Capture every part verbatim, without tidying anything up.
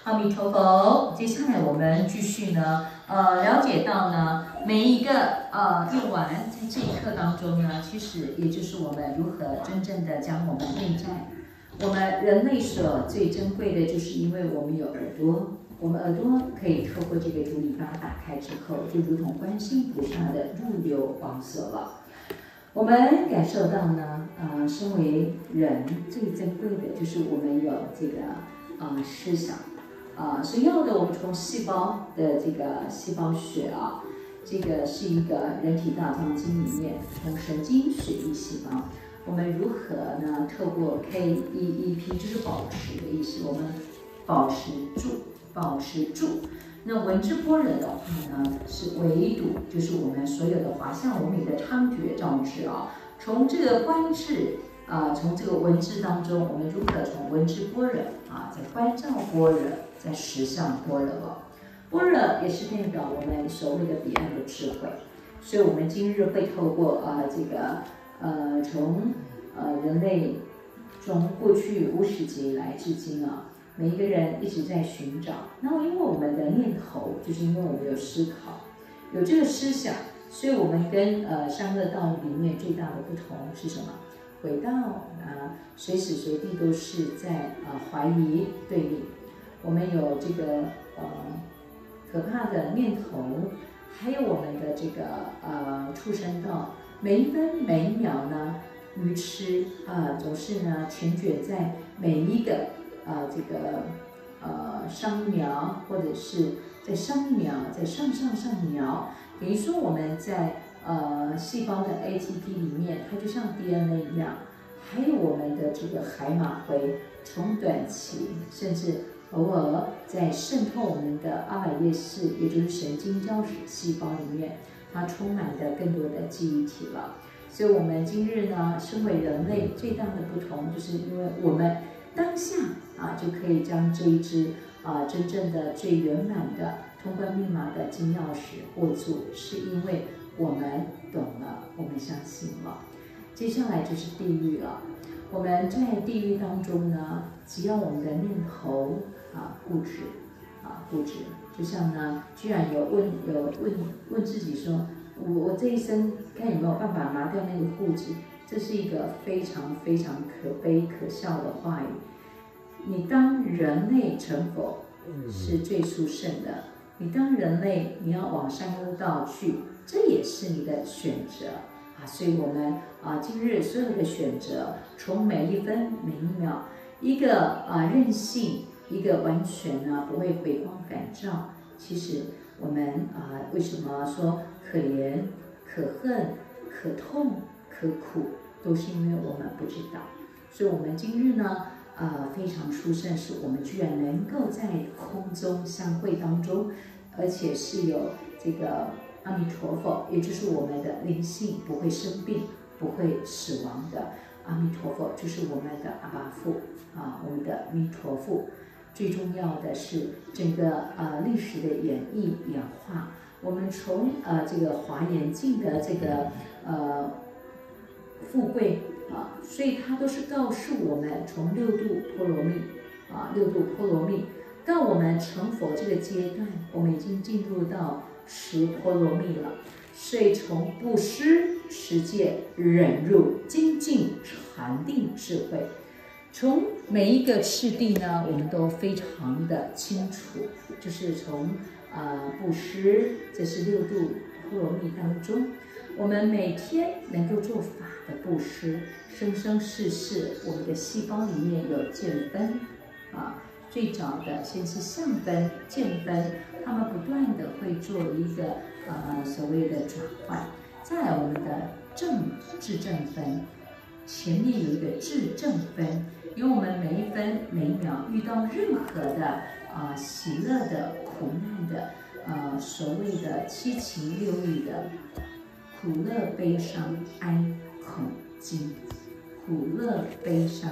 阿弥陀佛。接下来我们继续呢，呃，了解到呢，每一个呃夜晚在这一刻当中呢，其实也就是我们如何真正的将我们内在，我们人类所最珍贵的，就是因为我们有耳朵，我们耳朵可以透过这个主礼把它打开之后，就如同观世音菩萨的入流王所了。我们感受到呢，呃，身为人最珍贵的就是我们有这个呃思想，啊、呃，所要的我们从细胞的这个细胞学啊，这个是一个人体大藏经里面从神经血液细胞，我们如何呢？透过 K E E P 就是保持的意思，我们保持住，保持住。那文字般若的话呢，是唯独就是我们所有的华夏文明的猖獗造致啊。从这个观智啊、呃，从这个文字当中，我们如何从文字般若啊，在观照般若，在实相般若了。般若也是代表我们所谓的彼岸的智慧。所以，我们今日会透过啊、呃、这个呃从呃人类从过去无始劫以来至今啊。每一个人一直在寻找，那么因为我们的念头，就是因为我们有思考，有这个思想，所以我们跟呃三恶道里面最大的不同是什么？轨道啊，随时随地都是在啊、呃、怀疑对立，我们有这个呃可怕的念头，还有我们的这个呃畜生道，每一分每一秒呢，愚痴啊、呃、总是呢潜卷在每一个。呃，这个呃上一秒，或者是在上一秒，在上上上一秒，等于说我们在呃细胞的 A T P 里面，它就像 D N A 一样，还有我们的这个海马回，从短期甚至偶尔在渗透我们的阿赖耶识，也就是神经胶质细胞里面，它充满的更多的记忆体了。所以，我们今日呢，身为人类最大的不同，就是因为我们当下。啊，就可以将这一支啊真正的最圆满的通关密码的金钥匙握住，是因为我们懂了，我们相信了。接下来就是地狱了。我们在地狱当中呢，只要我们的念头啊固执啊固执，就像呢，居然有问有问问自己说，我我这一生看有没有办法拿掉那个固执，这是一个非常非常可悲可笑的话语。你当人类成佛是最殊胜的，你当人类你要往三恶道去，这也是你的选择啊。所以我们啊，今日所有的选择，从每一分每一秒，一个啊任性，一个完全呢不会回光返照。其实我们啊，为什么说可怜、可恨、可痛、可苦，都是因为我们不知道。所以我们今日呢。呃，非常殊胜，是我们居然能够在空中相会当中，而且是有这个阿弥陀佛，也就是我们的灵性不会生病、不会死亡的阿弥陀佛，就是我们的阿爸父啊，我们的弥陀父。最重要的是整个呃历史的演绎演化，我们从呃这个华严经的这个呃富贵。啊，所以它都是告诉我们，从六度波罗蜜啊，六度波罗蜜到我们成佛这个阶段，我们已经进入到十波罗蜜了。所以从布施、持戒、忍辱、精进、禅定、智慧，从每一个次第呢，我们都非常的清楚，就是从呃布施，这是六度波罗蜜当中。我们每天能够做法的布施，生生世世，我们的细胞里面有见分啊。最早的先是相分、见分，他们不断的会做一个呃所谓的转换。再来我们的正智正分，前面有一个智正分，因为我们每一分每一秒遇到任何的啊、呃、喜乐的、苦难的，呃所谓的七情六欲的。苦乐悲伤哀恐惊，苦乐悲伤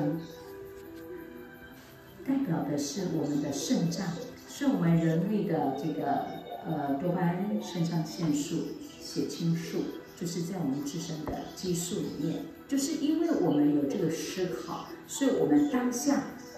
代表的是我们的肾脏，是我们人类的这个呃多巴胺、肾上腺素、血清素，就是在我们自身的激素里面。就是因为我们有这个思考，所以我们当下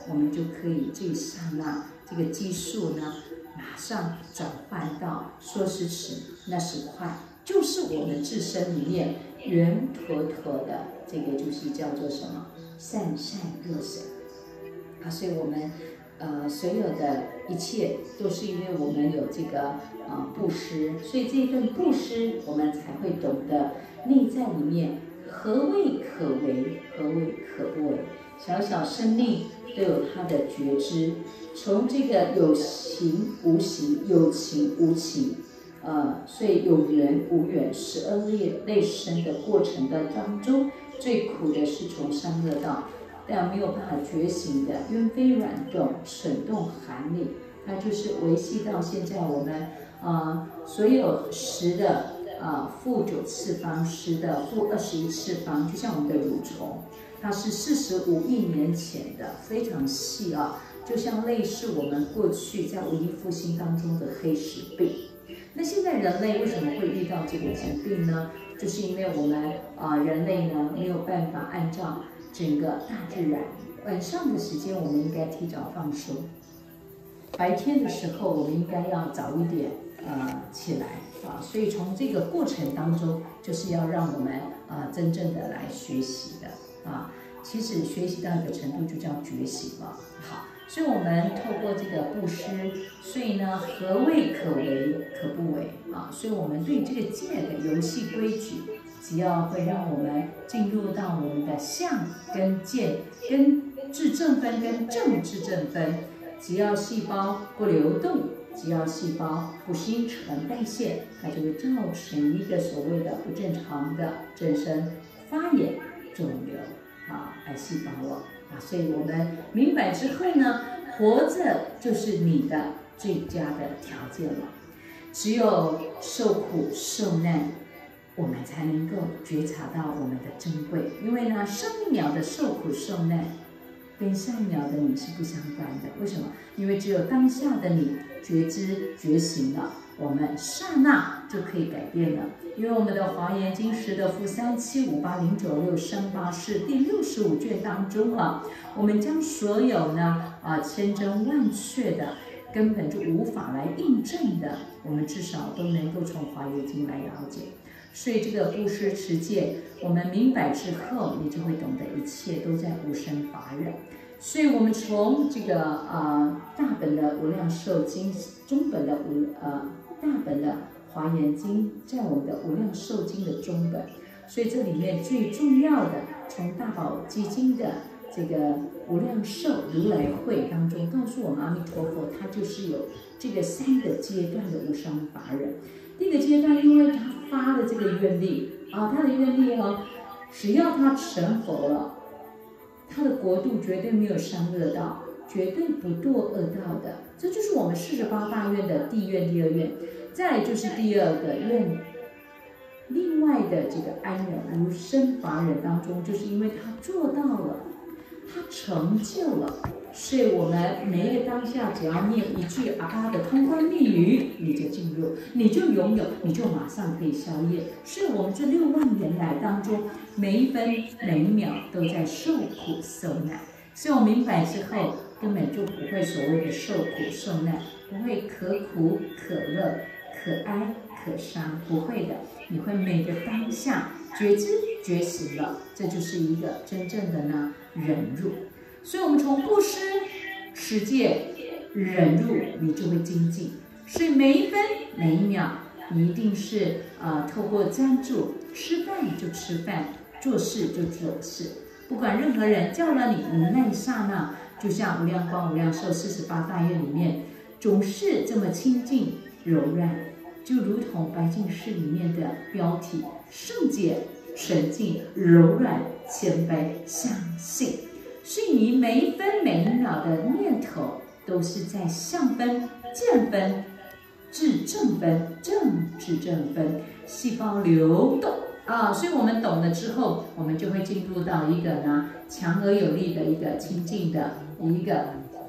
我们就可以这一刹那这个激素呢，马上转换到说时迟那时快，就是我们自身里面圆坨坨的这个就是叫做什么善善若水啊，所以我们呃所有的一切都是因为我们有这个呃布施，所以这一份布施我们才会懂得内在里面何谓可为，何谓可不为。小小生命都有它的觉知，从这个有形无形、有情无情，呃，所以有缘无缘十二类类生的过程的当中，最苦的是从三恶道，但没有办法觉醒的冤非软动、蠢动寒力，它就是维系到现在我们呃所有十的呃负九次方，十的负二十一次方，就像我们的蠕虫。它是四十五亿年前的，非常细啊，就像类似我们过去在文艺复兴当中的黑死病。那现在人类为什么会遇到这个疾病呢？就是因为我们啊、呃、人类呢没有办法按照整个大自然，晚上的时间我们应该提早放松，白天的时候我们应该要早一点呃起来啊，所以从这个过程当中，就是要让我们啊、呃、真正的来学习的。啊，其实学习到一个程度就叫觉醒了。好，所以我们透过这个布施，所以呢，何谓可为，可不为啊？所以我们对这个戒的游戏规矩，只要会让我们进入到我们的相跟见跟质正分跟正质正分，只要细胞不流动，只要细胞不新陈代谢，它就会造成一个所谓的不正常的增生、发炎、肿瘤啊、癌细胞了啊。所以我们明白之后呢，活着就是你的最佳的条件了。只有受苦受难，我们才能够觉察到我们的珍贵。因为呢，上一秒的受苦受难跟下一秒的你是不相关的。为什么？因为只有当下的你觉知觉醒了，我们刹那就可以改变了。因为我们的《华严经》十的负三七五八零九六三八四第六十五卷当中啊，我们将所有呢啊千真万确的，根本就无法来印证的，我们至少都能够从《华严经》来了解。所以这个布施持戒，我们明白之后，你就会懂得一切都在无生法忍。所以我们从这个呃大本的无量寿经，中本的无呃大本的华严经，在我们的无量寿经的中本，所以这里面最重要的，从大宝积经的这个无量寿如来会当中告诉我们，阿弥陀佛他就是有这个三个阶段的无生法忍。第一个阶段，因为他发的这个愿力啊，他的愿力哦，只要他成佛了，他的国度绝对没有三恶道，绝对不堕恶道的。这就是我们四十八大愿的第一愿、第二愿。再来就是第二个愿，另外的这个安忍无生法忍当中，就是因为他做到了，他成就了。所以我们每一个当下，只要念一句阿爸的通关密语，你就进入，你就拥有，你就马上可以消业。所以我们这六万年来当中，每一分每一秒都在受苦受难。所以我明白之后，根本就不会所谓的受苦受难，不会可苦可乐、可哀可伤，不会的。你会每个当下觉知觉醒了，这就是一个真正的呢忍辱。所以我们从布施、持戒、忍辱，你就会精进。所以每一分每一秒，你一定是呃透过专注，吃饭就吃饭，做事就做事。不管任何人叫了你，你那一刹那，就像无量光无量寿四十八大愿里面，总是这么清净柔软，就如同白净士里面的标题：圣洁、纯净、柔软、谦卑、相信。所以你每一分每一秒的念头，都是在相分、见分、质正分、正质正分，细胞流动啊。所以我们懂了之后，我们就会进入到一个呢强而有力的一个清净的一个，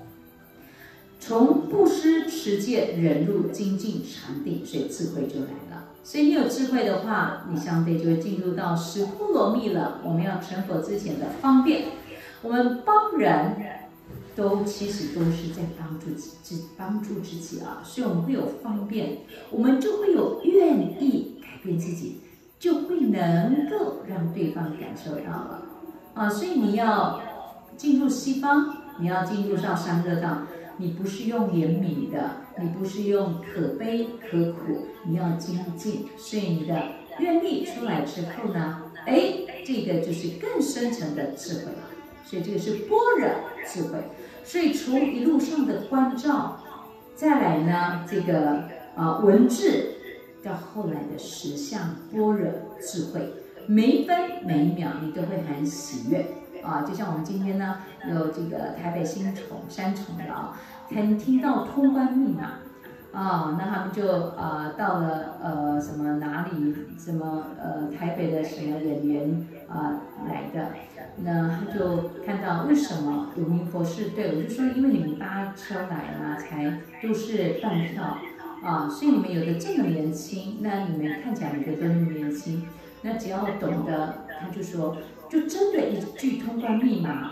从布施、持戒、忍辱、精进、禅定，所以智慧就来了。所以你有智慧的话，你相对就会进入到十波罗蜜了。我们要成佛之前的方便。我们帮人都其实都是在帮助自帮助自己啊，所以我们会有方便，我们就会有愿意改变自己，就会能够让对方感受到了啊。所以你要进入西方，你要进入上三恶道，你不是用怜悯的，你不是用可悲可苦，你要精进，所以你的愿力出来之后呢，哎，这个就是更深层的智慧了。所以这个是般若智慧。所以从一路上的关照，再来呢这个呃文字，到后来的实相般若智慧，每一分每一秒你都会很喜悦啊。就像我们今天呢有这个台北新宠三重的啊，才能听到通关密码。啊、哦，那他们就呃到了呃什么哪里什么呃台北的什么演员啊、呃、来的，那他就看到为什么有名佛事队，我就说因为你们搭车来呢，才都是半票啊，所以你们有的这么年轻，那你们看起来每个都那么年轻，那只要懂得，他就说就真的一句通关密码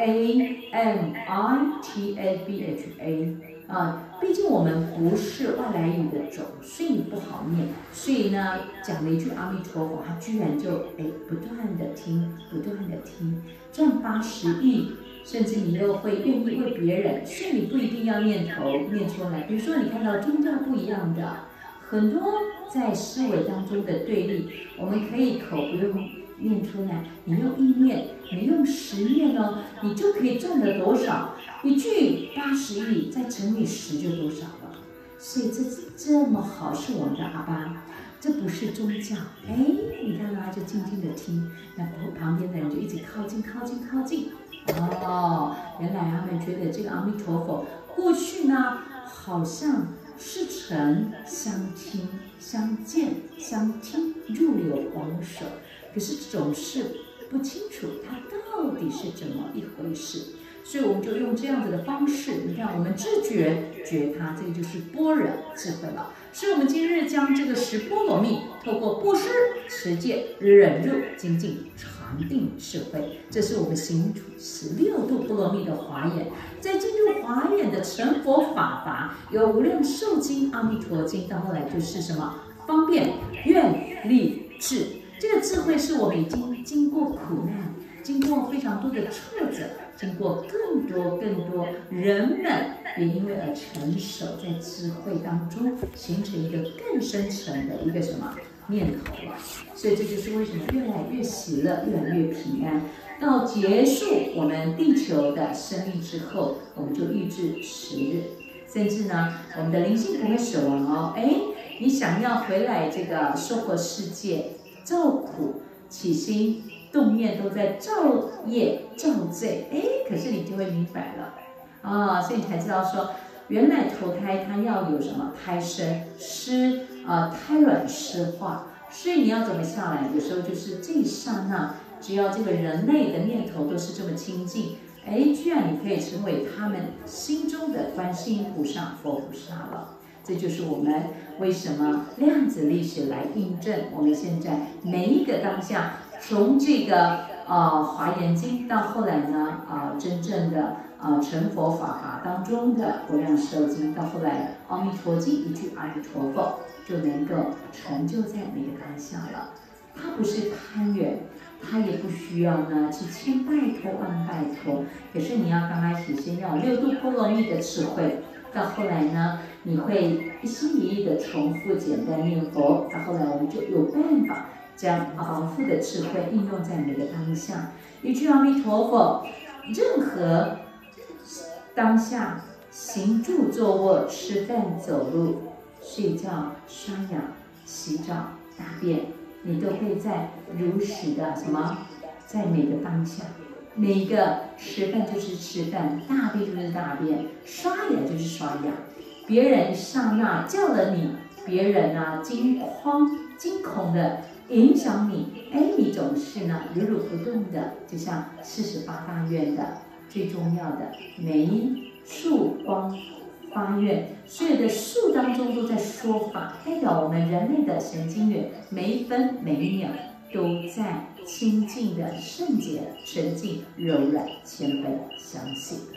A M I T A B H A。啊，毕竟我们不是外来语的种，所以不好念。所以呢，讲了一句阿弥陀佛，他居然就哎不断的听，不断的听，赚八十亿，甚至你又会愿意为别人，所以你不一定要念头念出来。比如说你看到宗教不一样的，很多在思维当中的对立，我们可以口不用念出来，你用意念，你用十念哦，你就可以赚了多少？一句八十亿再乘以十就多少了？所以这这么好，是我们的阿爸，这不是宗教。哎，你看他就静静的听，那旁边的人就一直靠近靠近靠近。哦，原来他们觉得这个阿弥陀佛过去呢，好像是诚相听相见相听入流往手，可是总是不清楚它到底是怎么一回事。所以我们就用这样子的方式，你看我们知觉觉他，这个就是般若智慧了。所以我们今日将这个十波罗蜜，透过布施、持戒、忍辱、精进、禅定、智慧，这是我们行十六度波罗蜜的华严。在进入华严的成佛法法，有无量寿经、阿弥陀经，到后来就是什么方便、愿、力、智。这个智慧是我们已经经过苦难，经过非常多的挫折。经过更多更多，人们也因为而成熟，在智慧当中形成一个更深层的一个什么念头了。所以这就是为什么越来越喜乐，越来越平安。到结束我们地球的生命之后，我们就预至十日，甚至呢，我们的灵性不会死亡哦。哎，你想要回来这个娑婆世界，造苦起心动念都在造业造罪，哎，可是你就会明白了啊、哦，所以你才知道说，原来投胎它要有什么胎生湿啊、呃、胎卵湿化，所以你要怎么下来？有时候就是这一刹那，只要这个人类的念头都是这么清净，哎，居然你可以成为他们心中的观世音菩萨、佛菩萨了。这就是我们为什么量子力学来印证我们现在每一个当下。从这个呃华严经到后来呢，啊、呃、真正的呃成佛法法当中的无量寿经，到后来阿弥陀经一句阿弥陀佛就能够成就在每个当下了。它不是攀缘，它也不需要呢去千拜托万拜托，可是你要刚开始先要六度波罗蜜的智慧，到后来呢，你会一心一意的重复简单念佛，到后来我们就有办法。将昂富的智慧应用在每个当下，一句阿弥陀佛，任何当下行住坐卧、吃饭、走路、睡觉、刷牙、洗澡、大便，你都会在如实的什么，在每个当下，每一个吃饭就是吃饭，大便就是大便，刷牙就是刷牙。别人刹那叫了你，别人啊惊慌惊恐的。影响你，哎，你总是呢如如不动的，就像四十八大愿的最重要的梅树光发愿，所有的树当中都在说法，代表我们人类的神经元每一分每一秒都在清净的圣洁、纯净、柔软、谦卑、相信。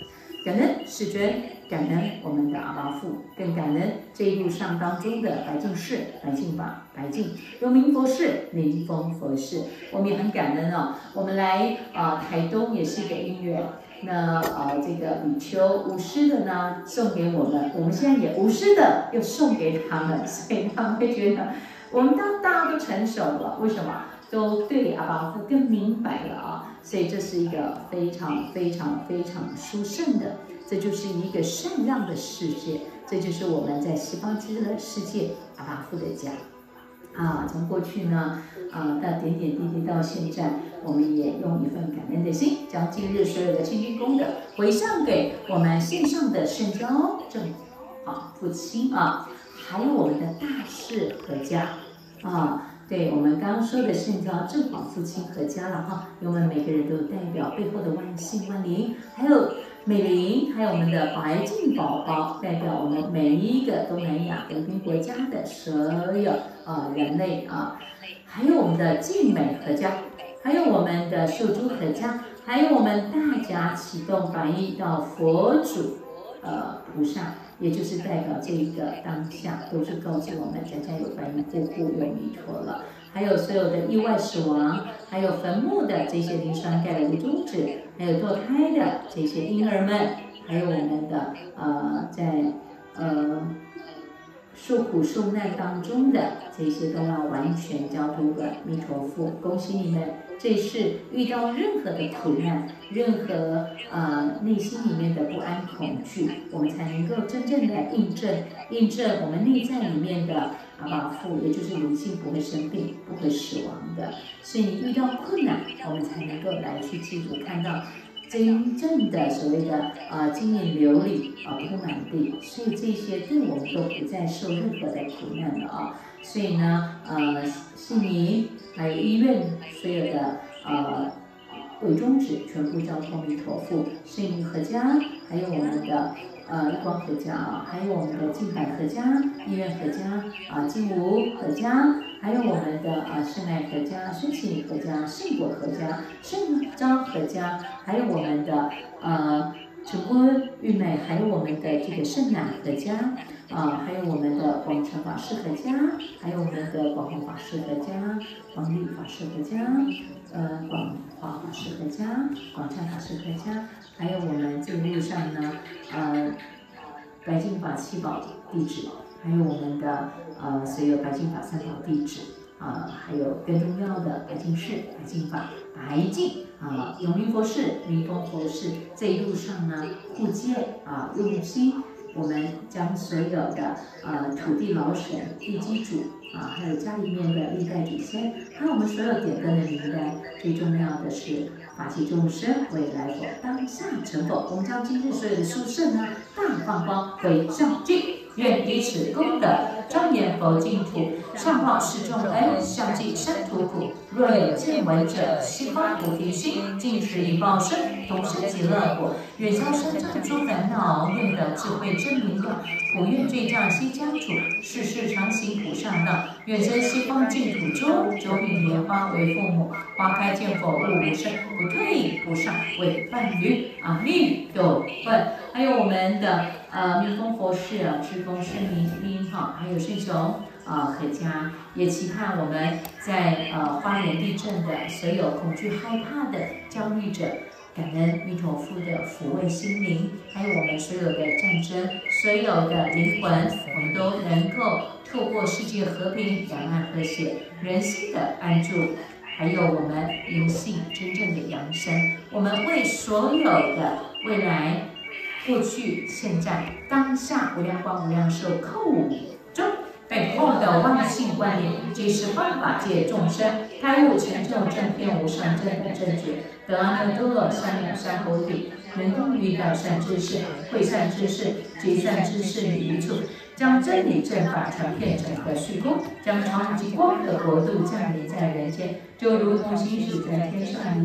感恩世尊，感恩我们的阿爸父，更感恩这一路上当中的白净士、白净法、白净有名佛事、灵峰佛事，我们也很感恩哦。我们来啊、呃、台东也是一个因缘，那呃这个比丘无私的呢送给我们，我们现在也无私的又送给他们，所以他们会觉得我们当大家都成熟了，为什么？都对阿爸父更明白了啊，所以这是一个非常非常非常殊胜的，这就是一个善让的世界，这就是我们在西方极乐世界阿爸父的家啊。从过去呢啊到点点滴滴到现在，我们也用一份感恩的心，将今日所有的清净功德回向给我们线上的圣教正啊父亲啊，还有我们的大士和家啊。对我们刚刚说的圣教正法父亲和家了哈，因为我们每个人都代表背后的万姓万灵，还有美玲，还有我们的白净宝宝，代表我们每一个东南亚和平国家的所有呃人类啊，还有我们的净美和家，还有我们的秀珠和家，还有我们大家启动白衣到佛祖呃菩萨。也就是代表这一个当下，都是告诉我们家家有白衣户户有弥陀了。还有所有的意外死亡，还有坟墓的这些磷酸钙的无终止，还有堕胎的这些婴儿们，还有我们的呃在呃受苦受难当中的这些都要完全交托给弥陀佛。恭喜你们！这是遇到任何的苦难，任何呃内心里面的不安恐惧，我们才能够真正的印证印证我们内在里面的阿爸父，也就是灵性不会生病、不会死亡的。所以你遇到困难，我们才能够来去记住，看到真正的所谓的呃金银琉璃啊铺满地，所以这些对我们都不再受任何的苦难了啊。所以呢，呃，信尼还有医院所有的呃伪宗旨全部交托弥陀佛，信尼合家，还有我们的呃一光合家啊，还有我们的净版合家、医院合家啊、净无合家，还有我们的啊圣爱合家、孙启礼合家、圣果合家、圣昭合家，还有我们的呃成婚玉美，还有我们的这个圣奶合家。啊，还有我们的广成法师合家，还有我们的广弘法师合家、广利法师合家，呃，广华法师合家、广禅法师合家，还有我们这个路上呢，呃，白净法七宝弟子，还有我们的呃所有白净法三宝弟子，啊、呃，还有更重要的白净士、白净法、白净啊、永明佛事、灵峰佛事，这一路上呢，护戒啊、用心。我们将所有的呃土地老神、地基主啊，还有家里面的历代祖先，还有我们所有点灯的名单，最重要的是法器众生未来佛当下成佛。我们将今日所有的殊胜呢，大放光回向尽，愿以此功德庄严佛净土，上报四重恩，相济生途苦。若有见闻者，悉发菩提心，尽此一报身，同生极乐国。愿消身障诸烦恼，愿得智慧真明了。普愿罪障悉将除，世世常行菩萨道。愿生西方净土中，九品莲花为父母，花开见佛悟无生，不退菩萨为伴侣。阿弥陀佛。还有我们的呃密宗佛事啊，智公圣明因哈，还有圣雄。啊，阖家也期盼我们在呃花莲地震的所有恐惧、害怕的焦虑者，感恩弥陀佛的抚慰心灵，还有我们所有的战争、所有的灵魂，我们都能够透过世界和平、两岸和谐、人心的安住，还有我们灵性真正的扬升，我们为所有的未来、过去、现在、当下无量光、无量寿扣中。背后的万性观念，即是万法界众生开悟成就正遍无上正等正觉，得阿耨多罗三藐三菩提，能动于改善之事、会善之事、集善之事于一处，将真理正法传遍整个虚空，将超级光的国度降临在人间，就如同行驶在天上一样。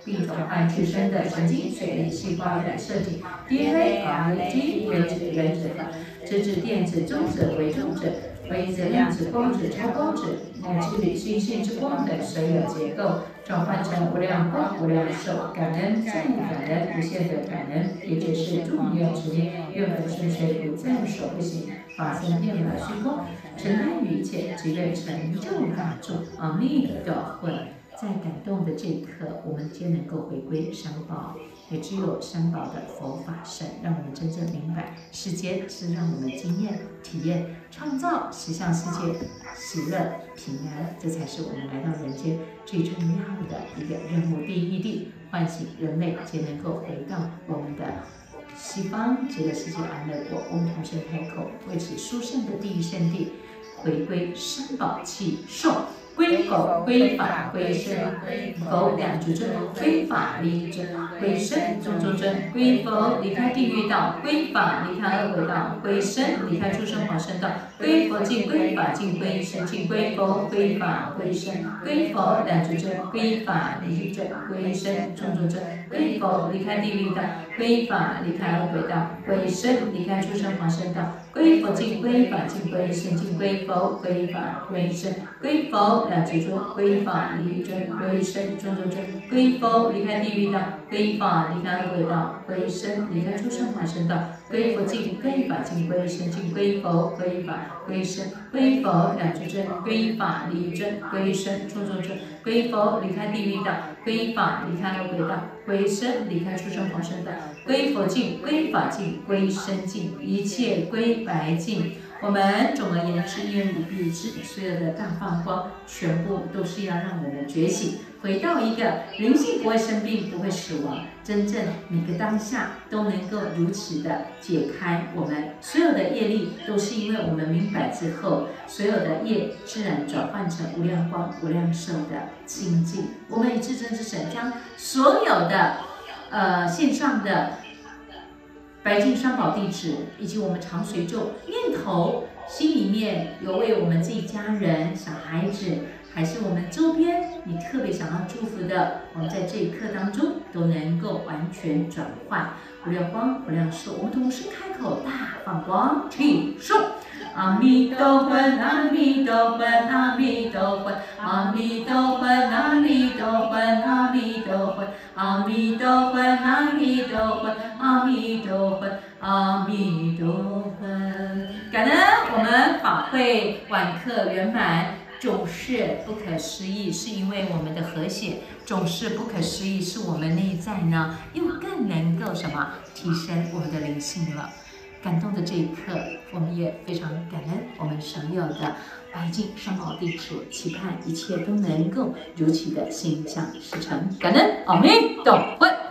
并转换自身的神经、水力、细胞、染色体、D N A、R N A、基因为质、原子核、质子、电子、中子、微中子、微子、量子、光子、超光子，乃至理性性之光等所有结构，转换成无量光、无量寿，感恩、再感恩、无限的感恩，也就是众愿之念，愿本身水不在所不行，法身遍满虚空，承担于一切，只愿成就大众。阿弥陀佛。在感动的这一刻，我们皆能够回归三宝，也只有三宝的佛法身，让我们真正明白，世间是让我们经验、体验、创造实相世界喜乐、平安，这才是我们来到人间最重要的一个任务。第一地，唤醒人类皆能够回到我们的西方极乐世界安乐国，嗡同声开口，为此殊胜的地狱圣地，回归三宝气诵。归佛、归法、归僧，佛两足尊；归法离尊，归僧众众尊。归佛离开地狱道，归法离开恶鬼道，归僧离开畜生往生道。归佛尽，归法尽，归僧尽。归佛、归法、归僧，归佛两足尊；归法离尊，归僧众众尊。归佛离开地狱道，归法离开恶鬼道，归僧离开畜生往生道。归佛尽，归法尽，归僧尽。归佛、归法、归僧，归佛两足尊，归法离尊，归僧众众尊。归佛离开地狱道，归法离开恶鬼道，归僧离开畜生往生道。归佛尽，归法尽，归僧尽。归佛、归法、归僧，归佛两足尊，归法离尊，归僧众众尊。归佛离开地狱道，归法离开恶鬼道，归僧离开畜生往生道。归佛尽，归法尽，归僧尽，一切归白尽。我们总而言之，一言以蔽之，所有的大放光，全部都是要让我们觉醒，回到一个灵性不会生病、不会死亡，真正每个当下都能够如此的解开我们所有的业力，都是因为我们明白之后，所有的业自然转换成无量光、无量寿的清净。我们以至真之神将所有的呃线上的白净三宝弟子，以及我们常随咒念头，心里面有为我们自己家人、小孩子，还是我们周边你特别想要祝福的，我们在这一刻当中都能够完全转换无量光、无量寿。我们同时开口大放光，起诵。阿弥陀佛，阿弥陀佛，阿弥陀佛，阿弥陀佛，阿弥陀佛，阿弥陀佛，阿弥陀佛，阿弥陀佛，阿弥陀佛，阿弥陀佛。感恩我们法会晚课圆满，总是不可思议，是因为我们的和谐总是不可思议，是我们内在呢又更能够什么提升我们的灵性了。感动的这一刻，我们也非常感恩我们所有的白净三宝弟子，期盼一切都能够如期的心想事成。感恩阿弥陀佛。